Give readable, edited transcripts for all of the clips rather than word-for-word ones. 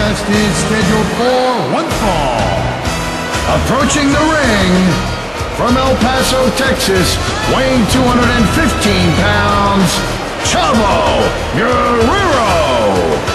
contest is scheduled for one fall. Approaching the ring from El Paso, Texas, weighing 215 pounds, Chavo Guerrero.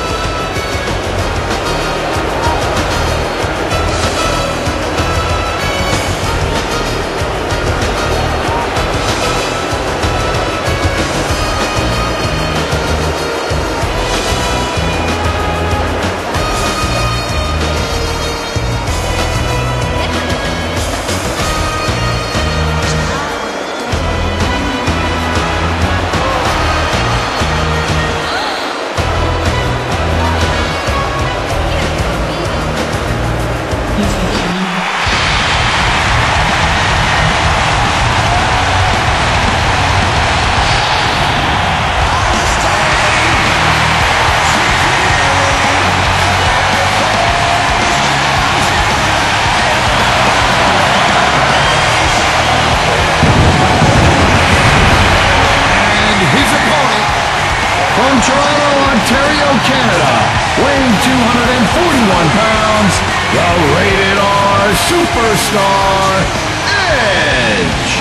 From Toronto, Ontario, Canada, weighing 241 pounds, the Rated R Superstar, Edge.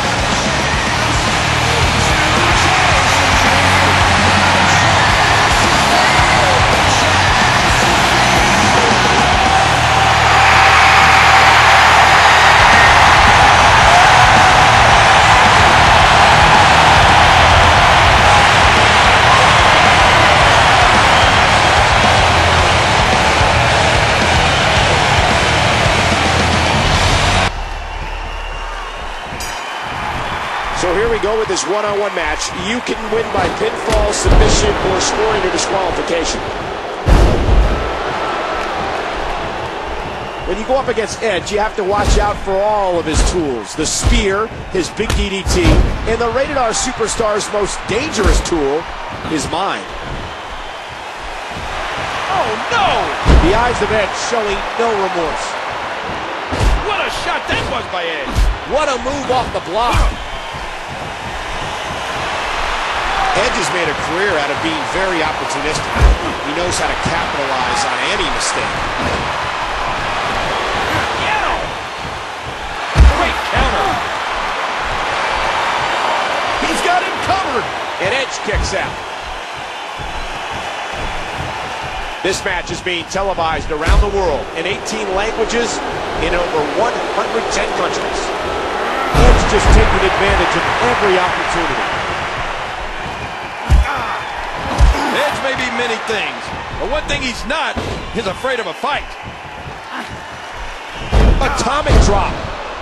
So here we go with this one-on-one match. You can win by pinfall, submission, or scoring or disqualification. When you go up against Edge, you have to watch out for all of his tools. The spear, his big DDT, and the Rated R Superstar's most dangerous tool, his mind. Oh, no! The eyes of Edge showing no remorse. What a shot that was by Edge! What a move off the block. Edge has made a career out of being very opportunistic. He knows how to capitalize on any mistake. Yeah. Great counter. He's got him covered. And Edge kicks out. This match is being televised around the world in 18 languages in over 110 countries. Edge just taking advantage of every opportunity. Edge may be many things, but one thing he's not is afraid of a fight. Atomic drop.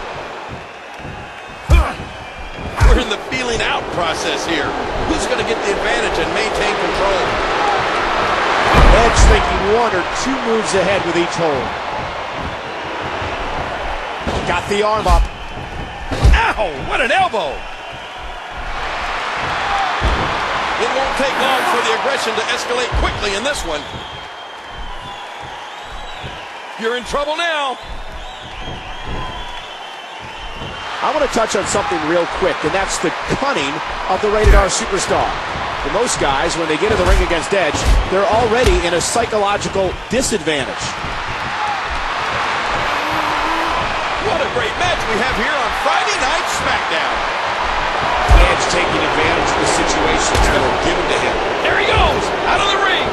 We're in the feeling out process here. Who's going to get the advantage and maintain control? Edge thinking one or two moves ahead with each hold. Got the arm up. Ow! What an elbow! It won't take long for the aggression to escalate quickly in this one. You're in trouble now. I want to touch on something real quick, and that's the cunning of the Rated R Superstar. For most guys, when they get in the ring against Edge, they're already in a psychological disadvantage. What a great match we have here on Friday Night Smackdown. Edge taking advantage of the situations that are given to him. There he goes, out of the ring.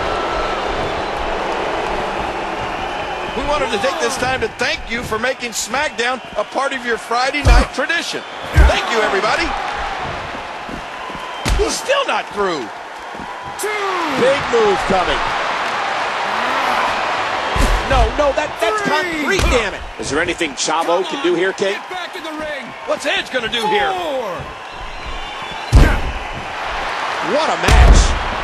We wanted to take this time to thank you for making SmackDown a part of your Friday night tradition. Thank you, everybody. He's still not through. Big move coming. No, that's concrete, damn it. Is there anything Chavo can do here, Kate? Get back in the ring. What's Edge gonna do here? What a match.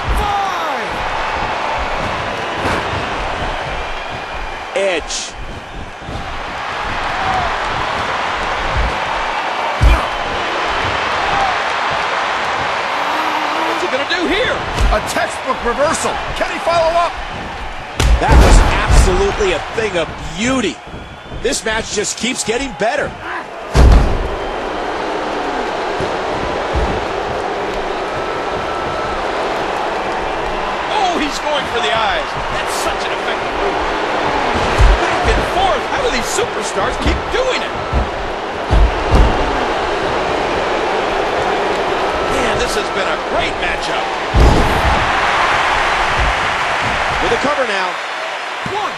5. Edge. What's he gonna do here? A textbook reversal. Can he follow up? That was absolutely a thing of beauty. This match just keeps getting better. Oh, he's going for the eyes. That's such an effective move. superstars keep doing it. Man, this has been a great matchup. With a cover now. One.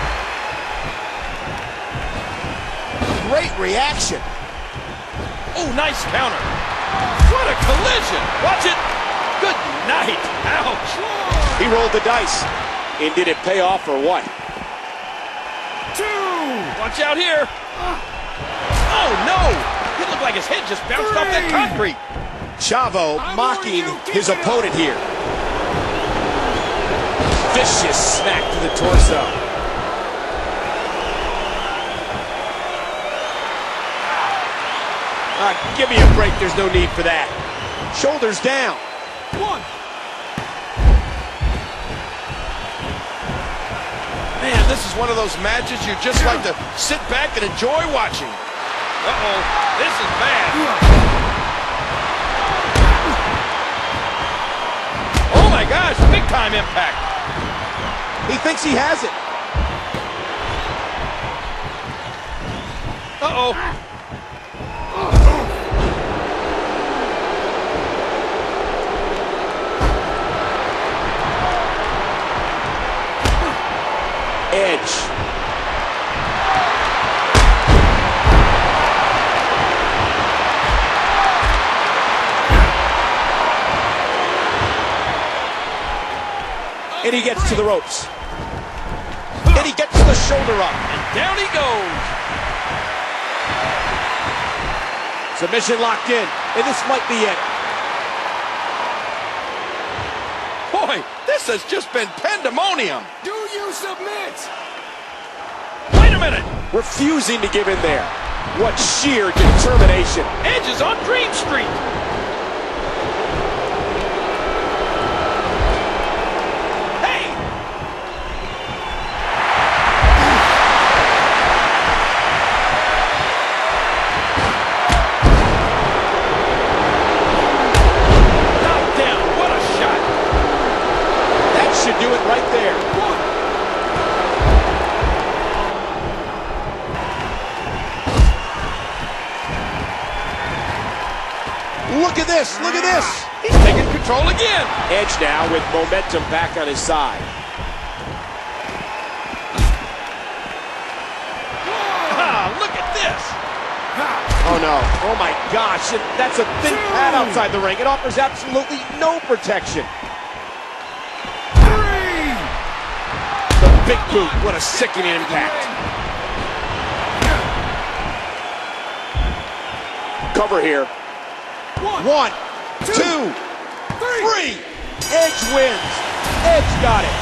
Great reaction. Oh, nice counter. What a collision. Watch it. Good night. Ouch. He rolled the dice. And did it pay off or what? Two. Watch out here. Oh, no. It looked like his head just bounced off that concrete. Chavo mocking his opponent here. Vicious smack to the torso. Give me a break. There's no need for that. Shoulders down. One. Man, this is one of those matches you just like to sit back and enjoy watching. Uh-oh, this is bad. Oh my gosh, big time impact. He thinks he has it. Uh-oh. Edge. And he gets to the ropes. And he gets the shoulder up. And down he goes. Submission locked in. And this might be it. Boy, this has just been pandemonium. Do you submit? Wait a minute. Refusing to give in there. What sheer determination. Edge is on Dream Street. Hey! Knocked down. What a shot. That should do it right there. Look at this, look at this. He's taking control again. Edge now with momentum back on his side. Ah, look at this. Oh no, oh my gosh, that's a thin pad outside the ring. It offers absolutely no protection. Three. The big boot, what a sickening impact. Cover here. One, two, three. Edge wins. Edge got it.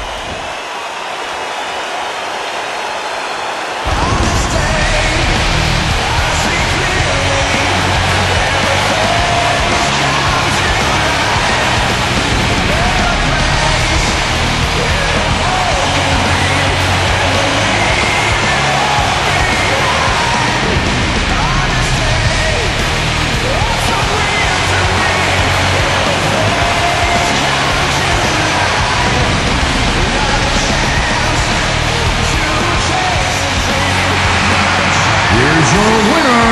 Here's your winner,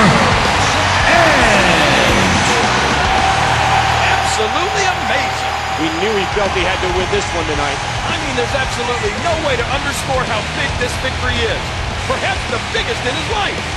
Edge. Absolutely amazing. We knew he felt he had to win this one tonight. I mean, there's absolutely no way to underscore how big this victory is. Perhaps the biggest in his life.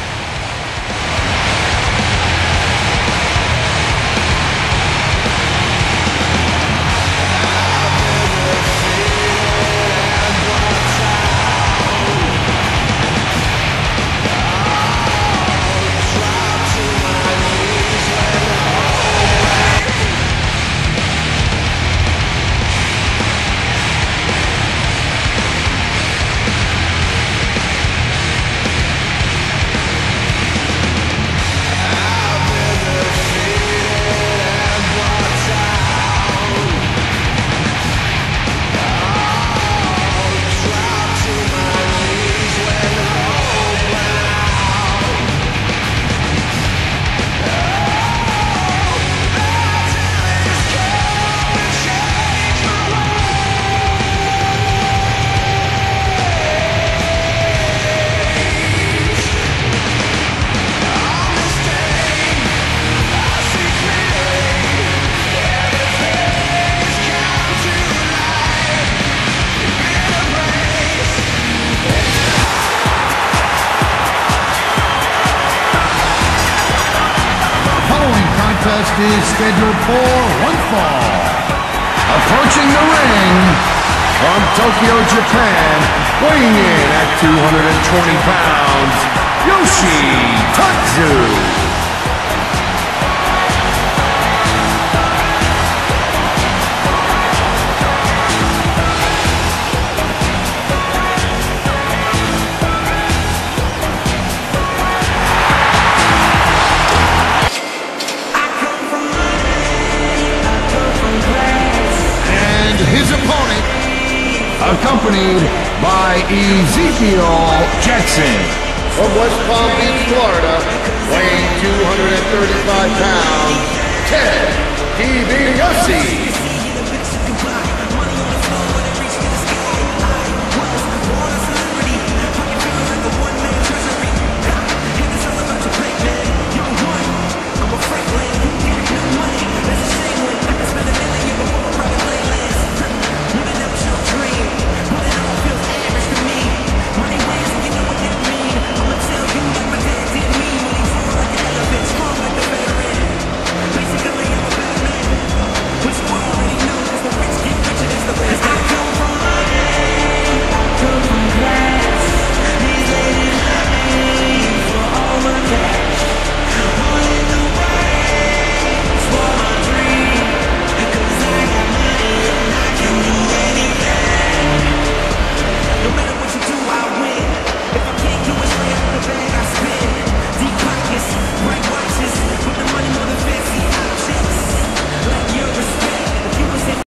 contest is scheduled for one fall. Approaching the ring from Tokyo, Japan, weighing in at 220 pounds, Yoshitatsu. His opponent, accompanied by Ezekiel Jackson. From West Palm Beach, Florida, weighing 235 pounds, Ted DiBiase.